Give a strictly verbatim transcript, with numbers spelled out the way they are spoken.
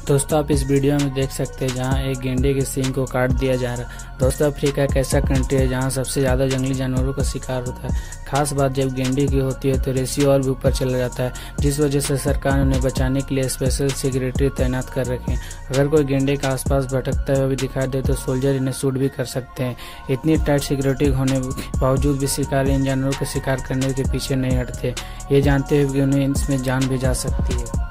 दोस्तों आप इस वीडियो में देख सकते हैं जहां एक गेंडे के सींग को काट दिया जा रहा है। दोस्तों अफ्रीका एक ऐसा कंट्री है जहां सबसे ज्यादा जंगली जानवरों का शिकार होता है। खास बात जब गेंडे की होती है तो रेशियो और भी ऊपर चला जाता है, जिस वजह से सरकार ने उन्हें बचाने के लिए स्पेशल सिक्योरिटी तैनात कर रखे हैं। अगर कोई गेंडे के आसपास भटकता हुआ भी दिखाई दे तो सोल्जर इन्हें शूट भी कर सकते हैं। इतनी टाइट सिक्योरिटी होने के बावजूद भी शिकारी इन जानवरों का शिकार करने के पीछे नहीं हटते, ये जानते हुए कि उन्हें इसमें जान भी जा सकती है।